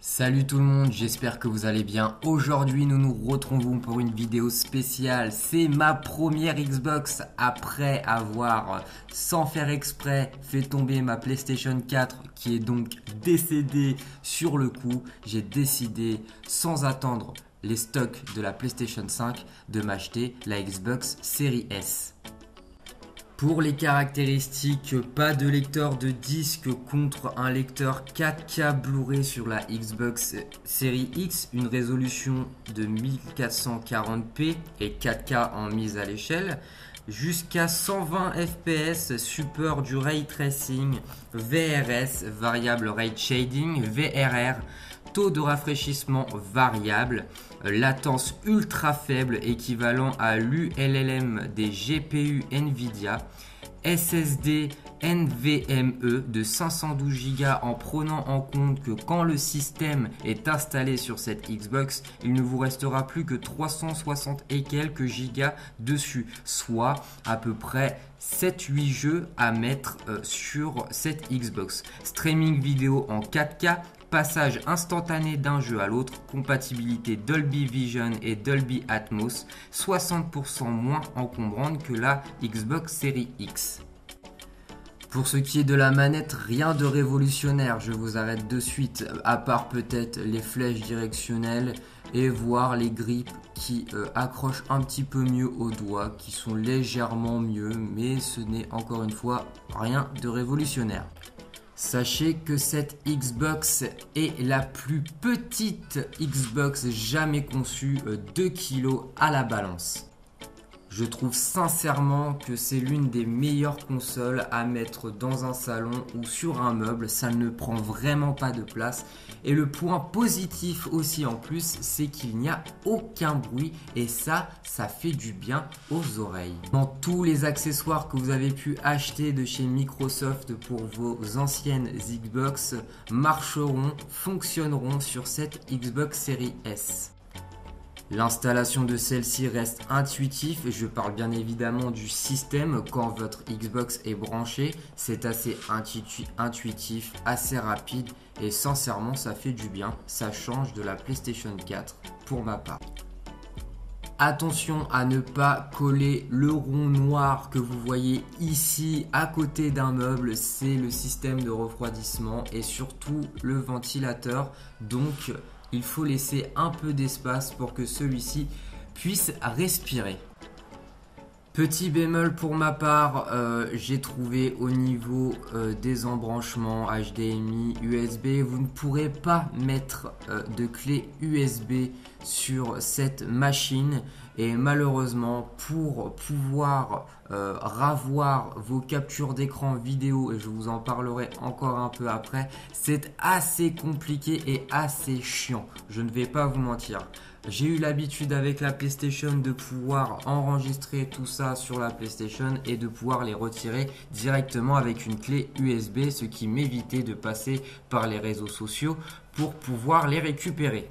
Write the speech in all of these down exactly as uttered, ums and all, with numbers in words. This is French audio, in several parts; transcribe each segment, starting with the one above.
Salut tout le monde, j'espère que vous allez bien. Aujourd'hui, nous nous retrouvons pour une vidéo spéciale. C'est ma première Xbox après avoir, sans faire exprès, fait tomber ma PlayStation quatre qui est donc décédée sur le coup. J'ai décidé, sans attendre les stocks de la PlayStation cinq, de m'acheter la Xbox Series S. Pour les caractéristiques, pas de lecteur de disque contre un lecteur quatre K Blu-ray sur la Xbox Series X, une résolution de mille quatre cent quarante p et quatre K en mise à l'échelle, jusqu'à cent vingt F P S, support du ray tracing, V R S, variable rate shading, V R R, taux de rafraîchissement variable, latence ultra faible équivalent à l'U L L M des G P U Nvidia, S S D NVMe de cinq cent douze giga en prenant en compte que quand le système est installé sur cette Xbox, il ne vous restera plus que trois cent soixante et quelques gigas dessus, soit à peu près sept huit jeux à mettre euh, sur cette Xbox. Streaming vidéo en quatre K, passage instantané d'un jeu à l'autre, compatibilité Dolby Vision et Dolby Atmos, soixante pour cent moins encombrante que la Xbox Series X. Pour ce qui est de la manette, rien de révolutionnaire, je vous arrête de suite, à part peut-être les flèches directionnelles et voir les grippes qui euh, accrochent un petit peu mieux aux doigts, qui sont légèrement mieux, mais ce n'est encore une fois rien de révolutionnaire. Sachez que cette Xbox est la plus petite Xbox jamais conçue, deux kilos à la balance. Je trouve sincèrement que c'est l'une des meilleures consoles à mettre dans un salon ou sur un meuble, ça ne prend vraiment pas de place. Et le point positif aussi en plus, c'est qu'il n'y a aucun bruit et ça, ça fait du bien aux oreilles. Dans tous les accessoires que vous avez pu acheter de chez Microsoft pour vos anciennes Xbox marcheront, fonctionneront sur cette Xbox Series S. L'installation de celle-ci reste intuitive et je parle bien évidemment du système. Quand votre Xbox est branchée, c'est assez intu- intuitif, assez rapide et sincèrement ça fait du bien. Ça change de la PlayStation quatre pour ma part. Attention à ne pas coller le rond noir que vous voyez ici à côté d'un meuble, c'est le système de refroidissement et surtout le ventilateur. Donc il faut laisser un peu d'espace pour que celui-ci puisse respirer. Petit bémol pour ma part, euh, j'ai trouvé au niveau euh, des embranchements H D M I, U S B, vous ne pourrez pas mettre euh, de clé U S B sur cette machine et malheureusement pour pouvoir euh, ravoir vos captures d'écran vidéo, et je vous en parlerai encore un peu après, c'est assez compliqué et assez chiant, je ne vais pas vous mentir. J'ai eu l'habitude avec la PlayStation de pouvoir enregistrer tout ça sur la PlayStation et de pouvoir les retirer directement avec une clé U S B, ce qui m'évitait de passer par les réseaux sociaux pour pouvoir les récupérer.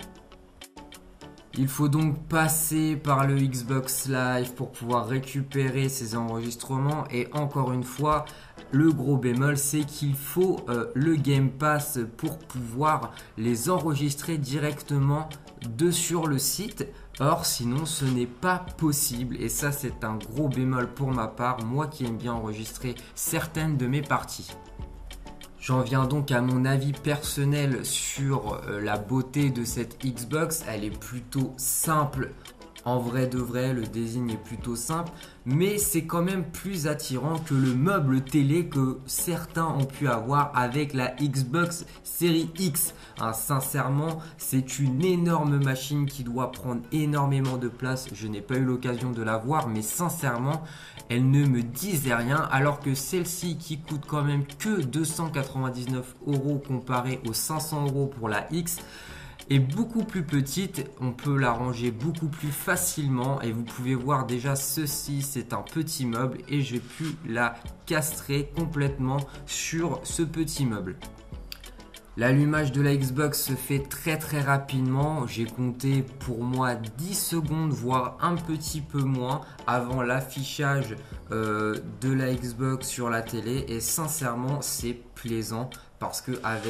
Il faut donc passer par le Xbox Live pour pouvoir récupérer ces enregistrements et encore une fois, le gros bémol, c'est qu'il faut euh, le Game Pass pour pouvoir les enregistrer directement de sur le site. Or, sinon, ce n'est pas possible et ça, c'est un gros bémol pour ma part, moi qui aime bien enregistrer certaines de mes parties. J'en viens donc à mon avis personnel sur la beauté de cette Xbox. Elle est plutôt simple. En vrai de vrai, le design est plutôt simple, mais c'est quand même plus attirant que le meuble télé que certains ont pu avoir avec la Xbox Series X. Hein, sincèrement, c'est une énorme machine qui doit prendre énormément de place. Je n'ai pas eu l'occasion de la voir, mais sincèrement, elle ne me disait rien, alors que celle-ci qui coûte quand même que deux cent quatre-vingt-dix-neuf euros comparé aux cinq cents euros pour la X, est beaucoup plus petite, on peut la ranger beaucoup plus facilement et vous pouvez voir déjà ceci, c'est un petit meuble et j'ai pu la castrer complètement sur ce petit meuble. L'allumage de la Xbox se fait très très rapidement, j'ai compté pour moi dix secondes voire un petit peu moins avant l'affichage euh, de la Xbox sur la télé et sincèrement c'est plaisant parce que avec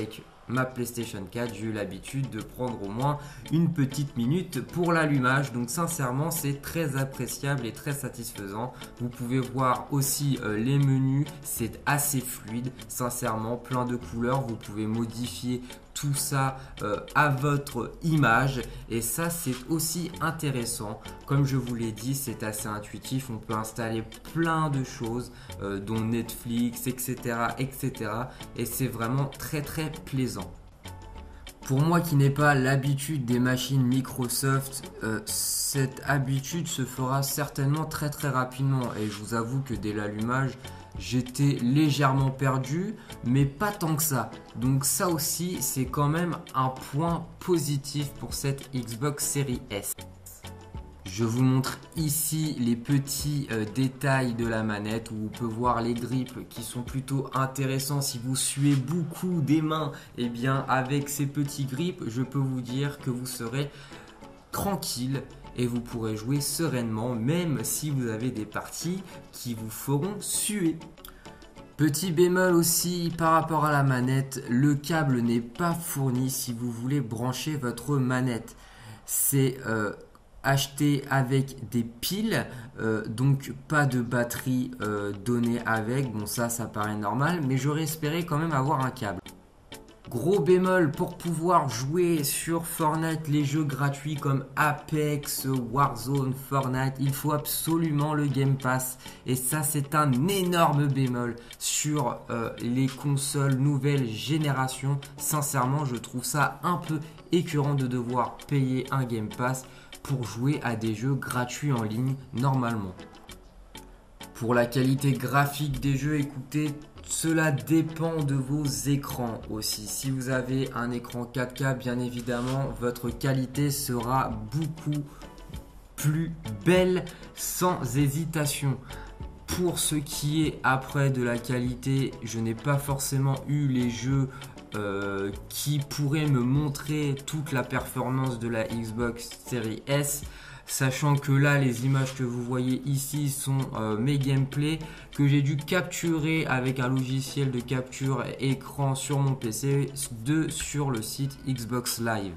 ma PlayStation quatre, j'ai eu l'habitude de prendre au moins une petite minute pour l'allumage. Donc sincèrement, c'est très appréciable et très satisfaisant. Vous pouvez voir aussi euh, les menus, c'est assez fluide, sincèrement, plein de couleurs. Vous pouvez modifier tout ça euh, à votre image et ça c'est aussi intéressant. Comme je vous l'ai dit, c'est assez intuitif, on peut installer plein de choses euh, dont Netflix, etc, etc, et c'est vraiment très très plaisant. Pour moi qui n'ai pas l'habitude des machines Microsoft, euh, cette habitude se fera certainement très très rapidement et je vous avoue que dès l'allumage, j'étais légèrement perdu, mais pas tant que ça. Donc ça aussi, c'est quand même un point positif pour cette Xbox Series S. Je vous montre ici les petits euh, détails de la manette où on peut voir les grips qui sont plutôt intéressants. Si vous suez beaucoup des mains, et eh bien avec ces petits grips, je peux vous dire que vous serez tranquille et vous pourrez jouer sereinement même si vous avez des parties qui vous feront suer. Petit bémol aussi par rapport à la manette, le câble n'est pas fourni si vous voulez brancher votre manette. C'est euh, acheté avec des piles, euh, donc pas de batterie euh, donnée avec. Bon ça, ça paraît normal, mais j'aurais espéré quand même avoir un câble. Gros bémol, pour pouvoir jouer sur Fortnite, les jeux gratuits comme Apex, Warzone, Fortnite, il faut absolument le Game Pass. Et ça, c'est un énorme bémol sur euh, les consoles nouvelle génération. Sincèrement, je trouve ça un peu écœurant de devoir payer un Game Pass pour jouer à des jeux gratuits en ligne normalement. Pour la qualité graphique des jeux, écoutez, cela dépend de vos écrans aussi. Si vous avez un écran quatre K, bien évidemment, votre qualité sera beaucoup plus belle sans hésitation. Pour ce qui est après de la qualité, je n'ai pas forcément eu les jeux euh, qui pourraient me montrer toute la performance de la Xbox Series S. Sachant que là, les images que vous voyez ici sont euh, mes gameplays que j'ai dû capturer avec un logiciel de capture écran sur mon P C de sur le site Xbox Live.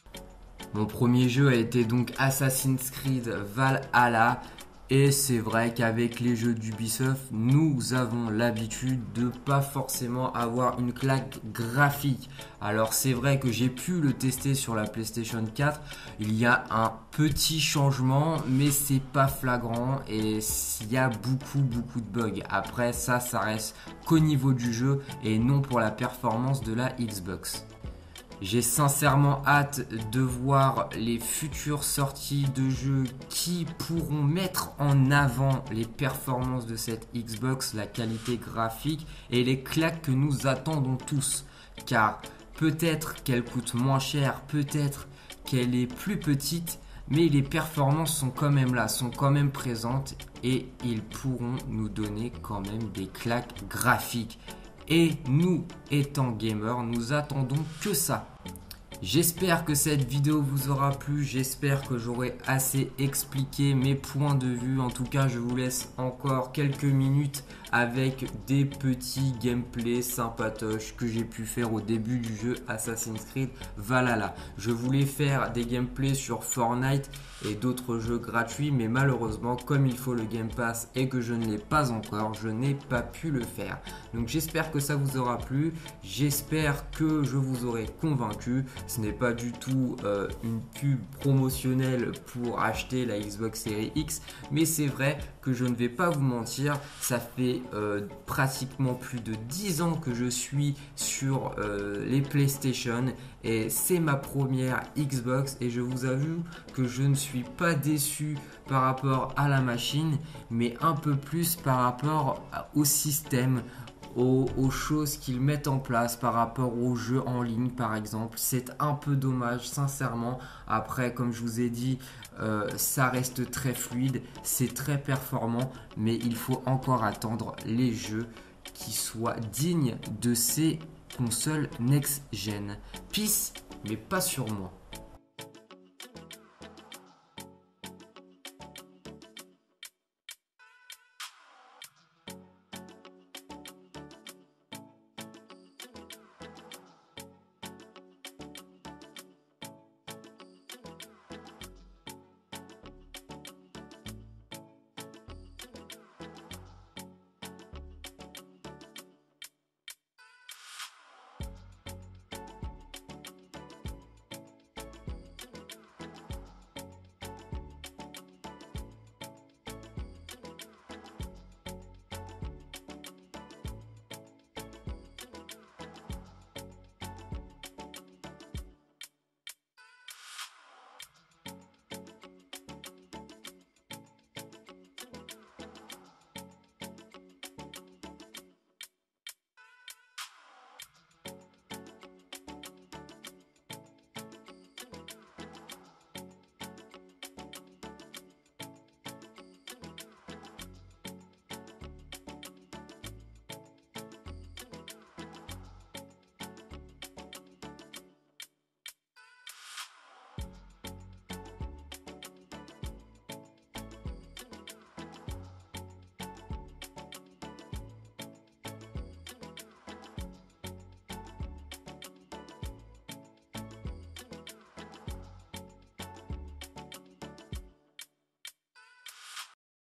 Mon premier jeu a été donc Assassin's Creed Valhalla. Et c'est vrai qu'avec les jeux d'Ubisoft, nous avons l'habitude de pas forcément avoir une claque graphique. Alors c'est vrai que j'ai pu le tester sur la PlayStation quatre. Il y a un petit changement, mais c'est pas flagrant et il y a beaucoup beaucoup de bugs. Après ça, ça reste qu'au niveau du jeu et non pour la performance de la Xbox. J'ai sincèrement hâte de voir les futures sorties de jeux qui pourront mettre en avant les performances de cette Xbox, la qualité graphique et les claques que nous attendons tous. Car peut-être qu'elle coûte moins cher, peut-être qu'elle est plus petite, mais les performances sont quand même là, sont quand même présentes et ils pourront nous donner quand même des claques graphiques. Et nous, étant gamers, nous attendons que ça. J'espère que cette vidéo vous aura plu, j'espère que j'aurai assez expliqué mes points de vue. En tout cas, je vous laisse encore quelques minutes avec des petits gameplays sympatoches que j'ai pu faire au début du jeu Assassin's Creed Valhalla. Je voulais faire des gameplays sur Fortnite et d'autres jeux gratuits, mais malheureusement, comme il faut le Game Pass et que je ne l'ai pas encore, je n'ai pas pu le faire. Donc j'espère que ça vous aura plu, j'espère que je vous aurai convaincu. Ce n'est pas du tout euh, une pub promotionnelle pour acheter la Xbox Series X, mais c'est vrai que je ne vais pas vous mentir, ça fait euh, pratiquement plus de dix ans que je suis sur euh, les PlayStation et c'est ma première Xbox et je vous avoue que je ne suis pas déçu par rapport à la machine, mais un peu plus par rapport au système. Aux, aux choses qu'ils mettent en place par rapport aux jeux en ligne par exemple. C'est un peu dommage sincèrement. Après, comme je vous ai dit, euh, ça reste très fluide, c'est très performant, mais il faut encore attendre les jeux qui soient dignes de ces consoles next-gen. Peace, mais pas sur moi.